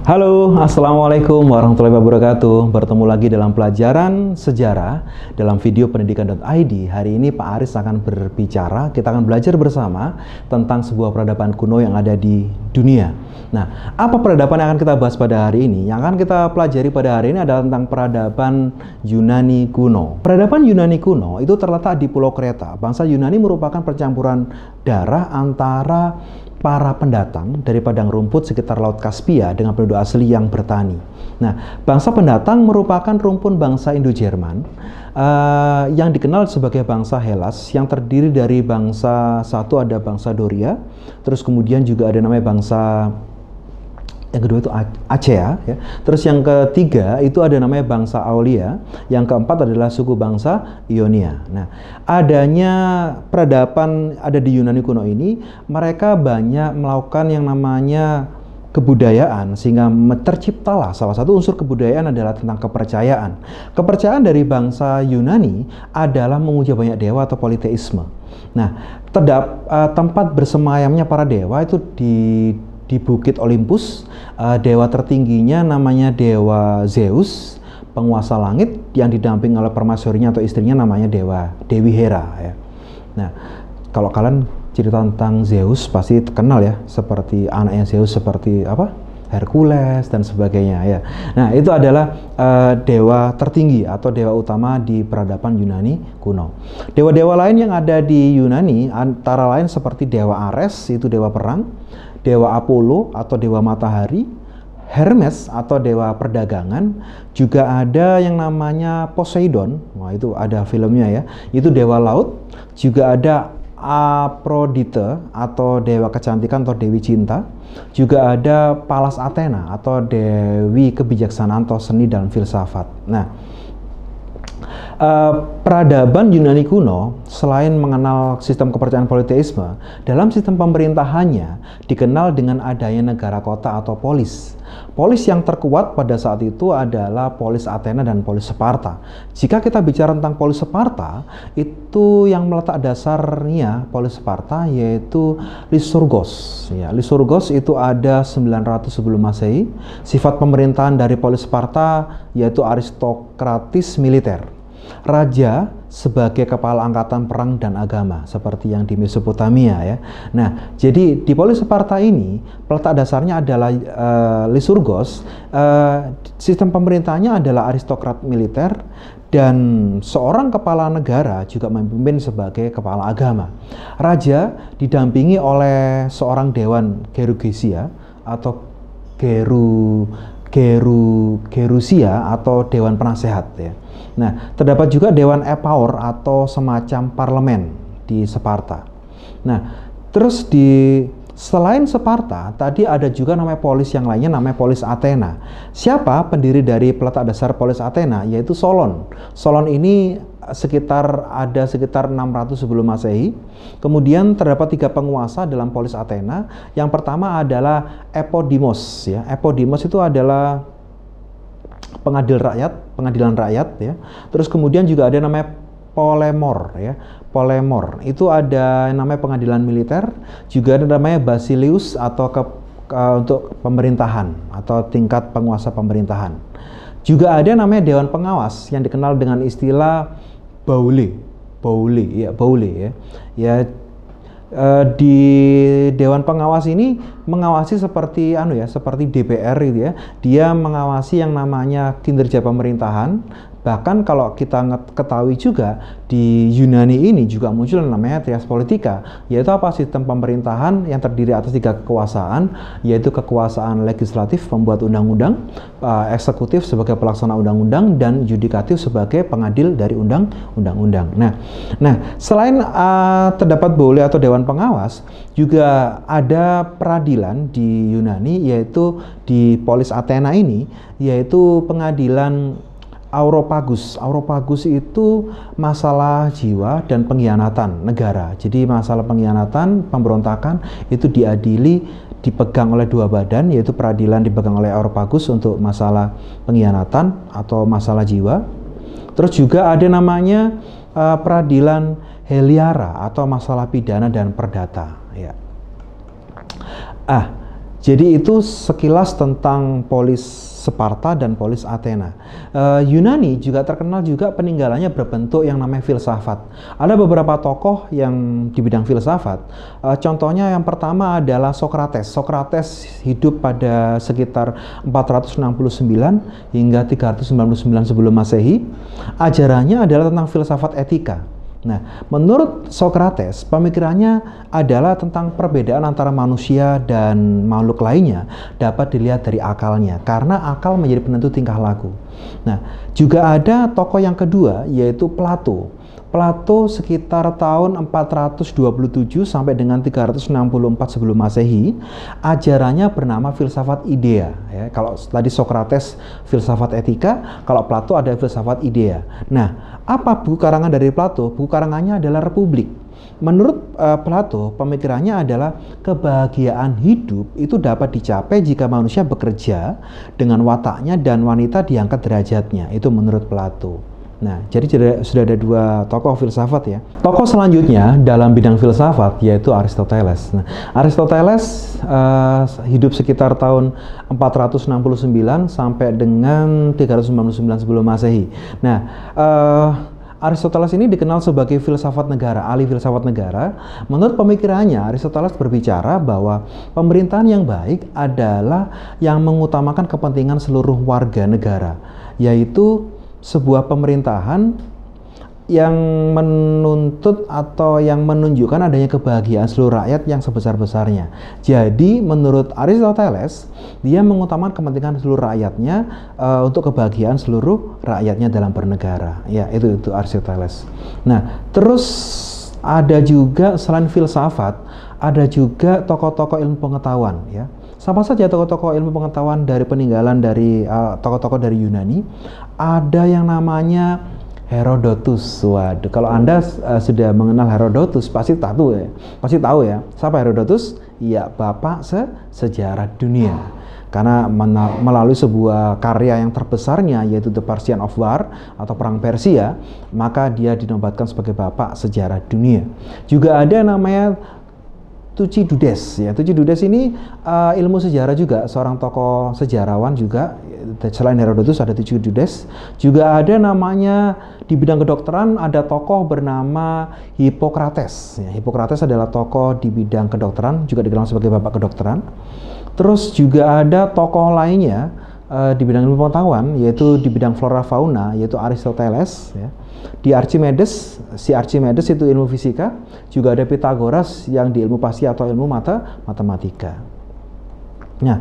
Halo, Assalamualaikum warahmatullahi wabarakatuh. Bertemu lagi dalam pelajaran sejarah dalam video pendidikan.id. Hari ini Pak Aris akan berbicara, kita akan belajar bersama tentang sebuah peradaban kuno yang ada di dunia. Nah, apa peradaban yang akan kita bahas pada hari ini? Yang akan kita pelajari pada hari ini adalah tentang peradaban Yunani kuno. Peradaban Yunani kuno itu terletak di Pulau Kreta. Bangsa Yunani merupakan percampuran darah antara para pendatang dari padang rumput sekitar Laut Kaspia dengan penduduk asli yang bertani. Nah, bangsa pendatang merupakan rumpun bangsa Indo-Jerman yang dikenal sebagai bangsa Hellas, yang terdiri dari bangsa satu ada bangsa Doria, terus kemudian juga ada namanya bangsa yang kedua itu Acea, ya. Terus yang ketiga itu ada namanya bangsa Aulia, yang keempat adalah suku bangsa Ionia. Nah, adanya peradaban ada di Yunani kuno ini, mereka banyak melakukan yang namanya kebudayaan, sehingga terciptalah salah satu unsur kebudayaan adalah tentang kepercayaan. Kepercayaan dari bangsa Yunani adalah memuja banyak dewa atau politeisme. Nah, tempat bersemayamnya para dewa itu di Bukit Olympus. Dewa tertingginya namanya Dewa Zeus, penguasa langit, yang didamping oleh permaisurinya atau istrinya namanya Dewi Hera, ya. Nah, kalau kalian cerita tentang Zeus pasti kenal ya, seperti anaknya Zeus seperti apa? Hercules dan sebagainya, ya. Nah, itu adalah dewa tertinggi atau dewa utama di peradaban Yunani kuno. Dewa-dewa lain yang ada di Yunani antara lain seperti Dewa Ares, itu dewa perang, Dewa Apollo atau dewa matahari, Hermes atau dewa perdagangan, juga ada yang namanya Poseidon, wah itu ada filmnya ya, itu dewa laut, juga ada Aphrodite atau dewa kecantikan atau dewi cinta, juga ada Pallas Athena atau dewi kebijaksanaan atau seni dan filsafat. Nah, peradaban Yunani kuno selain mengenal sistem kepercayaan politeisme, dalam sistem pemerintahannya dikenal dengan adanya negara kota atau polis. Polis yang terkuat pada saat itu adalah polis Athena dan polis Sparta. Jika kita bicara tentang polis Sparta, itu yang meletak dasarnya polis Sparta yaitu Lycurgos. Ya, Lycurgos itu ada 900 sebelum Masehi. Sifat pemerintahan dari polis Sparta yaitu aristokratis militer. Raja sebagai kepala angkatan perang dan agama seperti yang di Mesopotamia, ya. Nah, jadi di polis Sparta ini peletak dasarnya adalah Lycurgos. Sistem pemerintahnya adalah aristokrat militer dan seorang kepala negara juga memimpin sebagai kepala agama. Raja didampingi oleh seorang dewan Gerugesia atau Gerusia atau dewan penasehat, ya. Nah, terdapat juga dewan Epaur atau semacam parlemen di Sparta. Nah, terus selain Sparta, tadi ada juga namanya polis yang lainnya namanya polis Athena. Siapa pendiri dari peletak dasar polis Athena? Yaitu Solon. Solon ini sekitar 600 sebelum Masehi. Kemudian terdapat 3 penguasa dalam polis Athena. Yang pertama adalah Epodimos, ya. Epodimos itu adalah pengadilan rakyat, ya. Terus kemudian juga ada namanya Polemor, ya. Polemor itu ada namanya pengadilan militer, juga ada namanya Basilius atau untuk pemerintahan atau tingkat penguasa pemerintahan. Juga ada namanya dewan pengawas yang dikenal dengan istilah Baule, ya. Ya, di dewan pengawas ini mengawasi seperti seperti DPR gitu ya. Dia mengawasi yang namanya kinerja pemerintahan. Bahkan kalau kita ketahui juga di Yunani ini juga muncul namanya trias politika, yaitu apa? Sistem pemerintahan yang terdiri atas 3 kekuasaan, yaitu kekuasaan legislatif pembuat undang-undang, eksekutif sebagai pelaksana undang-undang, dan yudikatif sebagai pengadil dari undang-undang. Nah, selain terdapat Baule atau dewan pengawas, juga ada peradilan di Yunani, yaitu di polis Athena ini, yaitu pengadilan Areopagus. Areopagus itu masalah jiwa dan pengkhianatan negara. Jadi masalah pengkhianatan, pemberontakan itu dipegang oleh 2 badan, yaitu peradilan dipegang oleh Areopagus untuk masalah pengkhianatan atau masalah jiwa. Terus juga ada namanya peradilan Heliara atau masalah pidana dan perdata, ya. Jadi itu sekilas tentang polis Sparta dan polis Athena. Yunani juga terkenal juga peninggalannya berbentuk yang namanya filsafat. Ada beberapa tokoh yang di bidang filsafat. Contohnya yang pertama adalah Socrates. Socrates hidup pada sekitar 469 hingga 399 sebelum Masehi. Ajarannya adalah tentang filsafat etika. Nah, menurut Socrates, pemikirannya adalah tentang perbedaan antara manusia dan makhluk lainnya dapat dilihat dari akalnya, karena akal menjadi penentu tingkah laku. Nah, juga ada tokoh yang kedua, yaitu Plato. Plato sekitar tahun 427 sampai dengan 364 sebelum Masehi. Ajarannya bernama filsafat idea. Ya, kalau tadi Socrates filsafat etika, kalau Plato ada filsafat idea. Nah, apa buku karangan dari Plato? Buku karangannya adalah Republik. Menurut Plato, pemikirannya adalah kebahagiaan hidup itu dapat dicapai jika manusia bekerja dengan wataknya dan wanita diangkat derajatnya. Itu menurut Plato. Nah, jadi sudah ada dua tokoh filsafat ya. Tokoh selanjutnya dalam bidang filsafat yaitu Aristoteles. Nah, Aristoteles hidup sekitar tahun 469 sampai dengan 399 sebelum Masehi. Nah, Aristoteles ini dikenal sebagai filsafat negara, ahli filsafat negara. Menurut pemikirannya, Aristoteles berbicara bahwa pemerintahan yang baik adalah yang mengutamakan kepentingan seluruh warga negara, yaitu sebuah pemerintahan yang menuntut atau yang menunjukkan adanya kebahagiaan seluruh rakyat yang sebesar-besarnya. Jadi menurut Aristoteles, dia mengutamakan kepentingan seluruh rakyatnya untuk kebahagiaan seluruh rakyatnya dalam bernegara. Ya, itu Aristoteles. Nah, terus ada juga selain filsafat, ada juga tokoh-tokoh ilmu pengetahuan ya. Siapa saja tokoh-tokoh ilmu pengetahuan dari peninggalan dari tokoh-tokoh dari Yunani? Ada yang namanya Herodotus. Waduh, kalau Anda sudah mengenal Herodotus pasti tahu ya. Siapa Herodotus? Ya, bapak sejarah dunia. Karena melalui sebuah karya yang terbesarnya yaitu The Persian of War atau Perang Persia, maka dia dinobatkan sebagai bapak sejarah dunia. Juga ada namanya Tucidides ya. Tucidides ini ilmu sejarah juga, seorang tokoh sejarawan juga. Selain Herodotus ada Tucidides. Juga ada namanya di bidang kedokteran ada tokoh bernama Hippocrates ya. Hippocrates adalah tokoh di bidang kedokteran, juga dikenal sebagai bapak kedokteran. Terus juga ada tokoh lainnya di bidang ilmu pengetahuan, yaitu di bidang flora fauna, yaitu Aristoteles ya. Di Archimedes, si Archimedes itu ilmu fisika. Juga ada Pythagoras yang di ilmu pasti atau ilmu matematika. Nah,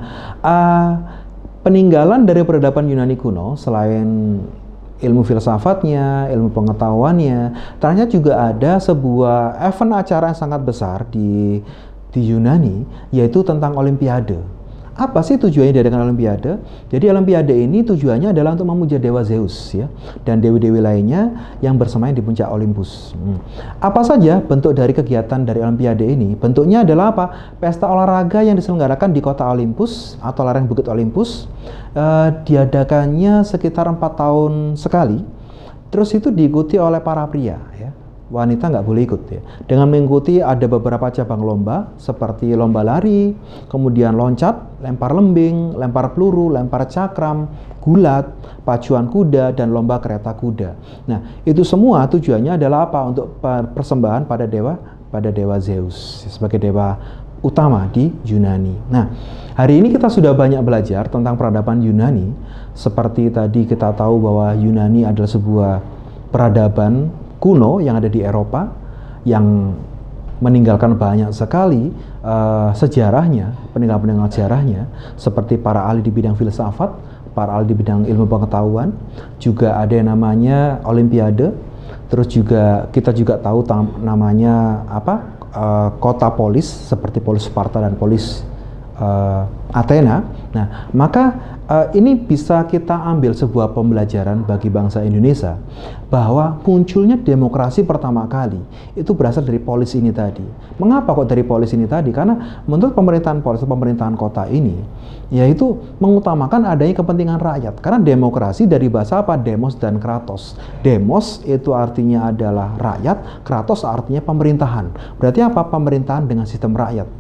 peninggalan dari peradaban Yunani kuno selain ilmu filsafatnya, ilmu pengetahuannya, ternyata juga ada sebuah event acara yang sangat besar di Yunani, yaitu tentang Olimpiade. Apa sih tujuannya diadakan Olimpiade? Jadi Olimpiade ini tujuannya adalah untuk memuja Dewa Zeus ya, dan dewi-dewi lainnya yang bersemayam di puncak Olympus. Apa saja bentuk dari kegiatan dari Olimpiade ini? Bentuknya adalah apa? Pesta olahraga yang diselenggarakan di kota Olympus atau lereng Bukit Olympus. Diadakannya sekitar 4 tahun sekali. Terus itu diikuti oleh para pria ya. Wanita nggak boleh ikut ya. Dengan mengikuti ada beberapa cabang lomba seperti lomba lari, kemudian loncat, lempar lembing, lempar peluru, lempar cakram, gulat, pacuan kuda, dan lomba kereta kuda. Nah, itu semua tujuannya adalah apa? Untuk persembahan pada dewa Zeus sebagai dewa utama di Yunani. Nah, hari ini kita sudah banyak belajar tentang peradaban Yunani. Seperti tadi kita tahu bahwa Yunani adalah sebuah peradaban kuno yang ada di Eropa, yang meninggalkan banyak sekali sejarahnya, peninggalan-peninggalan sejarahnya, seperti para ahli di bidang filsafat, para ahli di bidang ilmu pengetahuan. Juga ada yang namanya Olimpiade. Terus juga kita juga tahu namanya apa, kota polis seperti polis Sparta dan polis Athena. Nah, maka ini bisa kita ambil sebuah pembelajaran bagi bangsa Indonesia bahwa munculnya demokrasi pertama kali itu berasal dari polis ini tadi. Mengapa kok dari polis ini tadi? Karena menurut pemerintahan polis, pemerintahan kota ini, yaitu mengutamakan adanya kepentingan rakyat. Karena demokrasi dari bahasa apa? Demos dan kratos. Demos itu artinya adalah rakyat, kratos artinya pemerintahan. Berarti apa? Pemerintahan dengan sistem rakyat.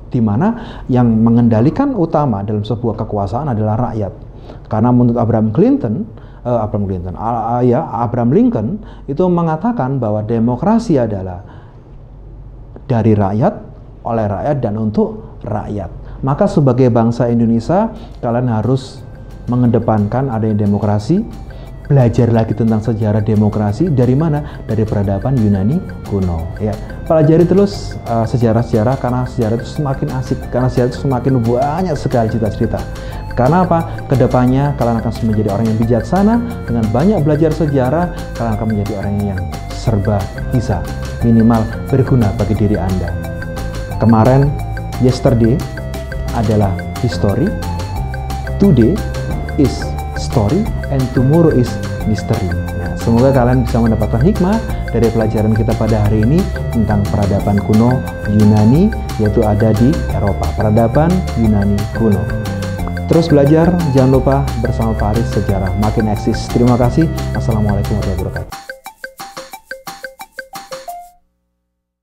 di mana yang mengendalikan utama dalam sebuah kekuasaan adalah rakyat. Karena menurut Abraham Lincoln itu mengatakan bahwa demokrasi adalah dari rakyat, oleh rakyat, dan untuk rakyat. Maka sebagai bangsa Indonesia, kalian harus mengedepankan adanya demokrasi, belajar lagi tentang sejarah demokrasi. Dari mana? Dari peradaban Yunani kuno. Ya, pelajari terus sejarah-sejarah, karena sejarah itu semakin asik, karena sejarah itu semakin banyak sekali cerita-cerita. Karena apa? Kedepannya kalian akan menjadi orang yang bijaksana. Dengan banyak belajar sejarah, kalian akan menjadi orang yang serba bisa, minimal berguna bagi diri Anda. Kemarin, yesterday adalah history, today is story, and tomorrow is mystery. Nah, semoga kalian bisa mendapatkan hikmah dari pelajaran kita pada hari ini tentang peradaban kuno Yunani, yaitu ada di Eropa. Peradaban Yunani kuno. Terus belajar, jangan lupa bersama Pak Aris, sejarah makin eksis. Terima kasih. Assalamualaikum warahmatullahi wabarakatuh.